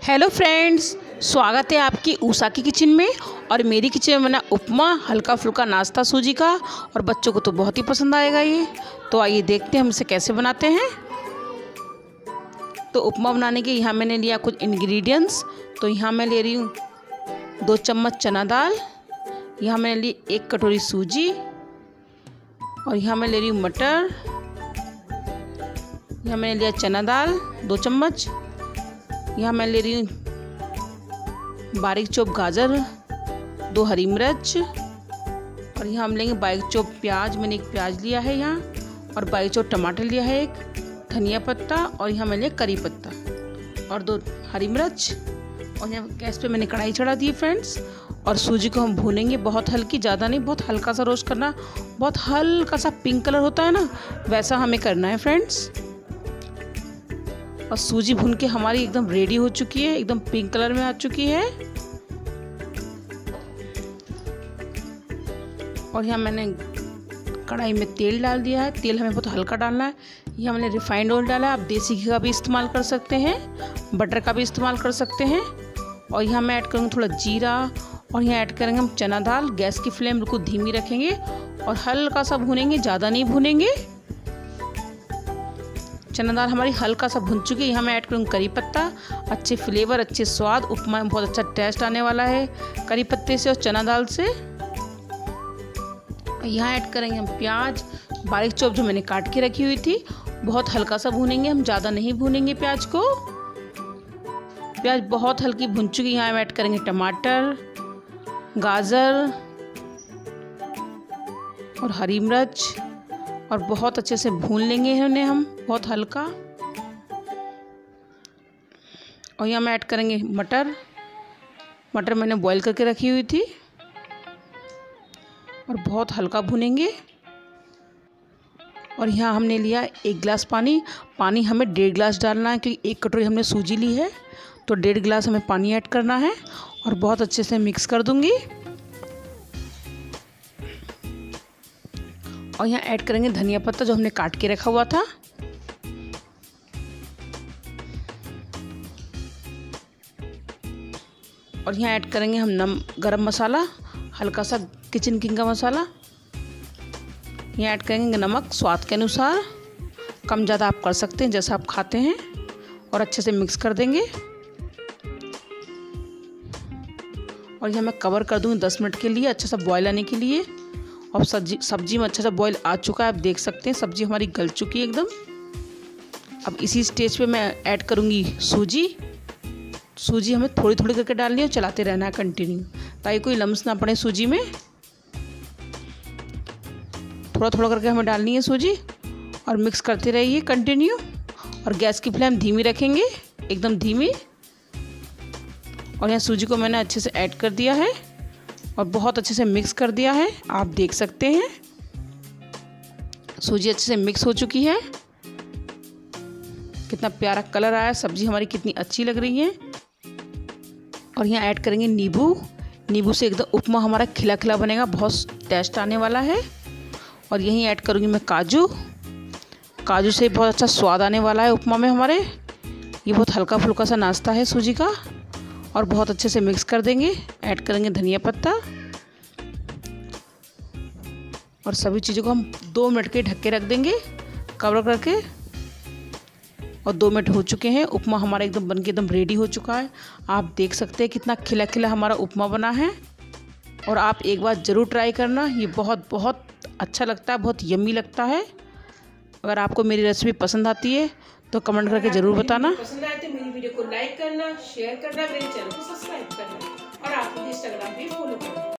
Hello friends, स्वागत है आपकी उषा की किचन में। और मेरी किचन में बना उपमा, हल्का फुल्का नाश्ता सूजी का, और बच्चों को तो बहुत ही पसंद आएगा ये। तो आइए देखते हैं हम इसे कैसे बनाते हैं। तो उपमा बनाने के यहाँ मैंने लिया कुछ इंग्रेडिएंट्स। तो यहाँ मैं ले रही हूँ 2 चम्मच चना दाल, यहाँ मैंने ली 1 कटोरी सूजी, और यहाँ मैं ले रही हूँ मटर, यहाँ मैंने लिया चना दाल 2 चम्मच, यहाँ मैं ले रही हूँ बारीक चॉप गाजर, 2 हरी मिर्च, और यहाँ हम लेंगे बारीक चॉप प्याज। मैंने 1 प्याज लिया है यहाँ, और बारीक चॉप टमाटर लिया है 1, धनिया पत्ता, और यहाँ मैंने लिया करी पत्ता और 2 हरी मिर्च। और यहाँ गैस पे मैंने कढ़ाई चढ़ा दी फ्रेंड्स। और सूजी को हम भूनेंगे, बहुत हल्की, ज़्यादा नहीं, बहुत हल्का सा रोस्ट करना। बहुत हल्का सा पिंक कलर होता है ना, वैसा हमें करना है फ्रेंड्स। और सूजी भून के हमारी एकदम रेडी हो चुकी है, एकदम पिंक कलर में आ चुकी है। और यहाँ मैंने कढ़ाई में तेल डाल दिया है। तेल हमें बहुत हल्का डालना है। यहाँ मैंने रिफाइंड ऑयल डाला है। आप देसी घी का भी इस्तेमाल कर सकते हैं, बटर का भी इस्तेमाल कर सकते हैं। और यहाँ मैं ऐड करूँगी थोड़ा जीरा, और यहाँ ऐड करेंगे हम चना दाल। गैस की फ्लेम बिल्कुल धीमी रखेंगे और हल्का सा भूनेंगे, ज़्यादा नहीं भूनेंगे। चना दाल हमारी हल्का सा भुन चुकी है। यहाँ मैं ऐड करूँगी करी पत्ता। अच्छे फ्लेवर, अच्छे स्वाद, उपमा में बहुत अच्छा टेस्ट आने वाला है करी पत्ते से और चना दाल से। यहाँ ऐड करेंगे हम प्याज, बारीक चॉप जो मैंने काट के रखी हुई थी। बहुत हल्का सा भूनेंगे हम, ज़्यादा नहीं भूनेंगे प्याज को। प्याज बहुत हल्की भुन चुकी है। यहाँ ऐड करेंगे टमाटर, गाजर और हरी मिर्च, और बहुत अच्छे से भून लेंगे इन्हें हम, बहुत हल्का। और यहाँ मैं ऐड करेंगे मटर। मटर मैंने बॉईल करके रखी हुई थी, और बहुत हल्का भूनेंगे। और यहाँ हमने लिया 1 गिलास पानी। पानी हमें 1.5 गिलास डालना है, क्योंकि 1 कटोरी हमने सूजी ली है, तो 1.5 गिलास हमें पानी ऐड करना है। और बहुत अच्छे से मिक्स कर दूंगी। और यहाँ ऐड करेंगे धनिया पत्ता जो हमने काट के रखा हुआ था। और यहाँ ऐड करेंगे हम गरम मसाला, हल्का सा किचन किंग का मसाला। यहाँ ऐड करेंगे नमक स्वाद के अनुसार, कम ज़्यादा आप कर सकते हैं जैसा आप खाते हैं। और अच्छे से मिक्स कर देंगे। और यहाँ मैं कवर कर दूँगी 10 मिनट के लिए, अच्छा सा बॉयल आने के लिए। और सब्जी में अच्छा सा बॉयल आ चुका है, आप देख सकते हैं सब्जी हमारी गल चुकी है एकदम। अब इसी स्टेज पे मैं ऐड करूँगी सूजी। सूजी हमें थोड़ी थोड़ी करके डालनी है और चलाते रहना है कंटिन्यू, ताकि कोई लम्स ना पड़े सूजी में। थोड़ा थोड़ा करके हमें डालनी है सूजी, और मिक्स करते रहिए कंटिन्यू। और गैस की फ्लेम धीमी रखेंगे, एकदम धीमी। और यहाँ सूजी को मैंने अच्छे से ऐड कर दिया है, और बहुत अच्छे से मिक्स कर दिया है, आप देख सकते हैं सूजी अच्छे से मिक्स हो चुकी है। कितना प्यारा कलर आया, सब्जी हमारी कितनी अच्छी लग रही है। और यहाँ ऐड करेंगे नींबू। नींबू से एकदम उपमा हमारा खिला खिला बनेगा, बहुत टेस्ट आने वाला है। और यहीं ऐड करूँगी मैं काजू। काजू से बहुत अच्छा स्वाद आने वाला है उपमा में हमारे। ये बहुत हल्का फुल्का सा नाश्ता है सूजी का। और बहुत अच्छे से मिक्स कर देंगे। ऐड करेंगे धनिया पत्ता, और सभी चीज़ों को हम 2 मिनट के ढक के रख देंगे कवर करके। और 2 मिनट हो चुके हैं, उपमा हमारा एकदम बन के एकदम रेडी हो चुका है। आप देख सकते हैं कितना खिला खिला हमारा उपमा बना है। और आप एक बार ज़रूर ट्राई करना, ये बहुत बहुत अच्छा लगता है, बहुत यम्मी लगता है। अगर आपको मेरी रेसिपी पसंद आती है तो कमेंट करके ज़रूर बताना। पसंद आए तो मेरी वीडियो को लाइक करना, शेयर करना, मेरे चैनल को सब्सक्राइब करना, और आप मुझे इंस्टाग्राम पे फॉलो करना।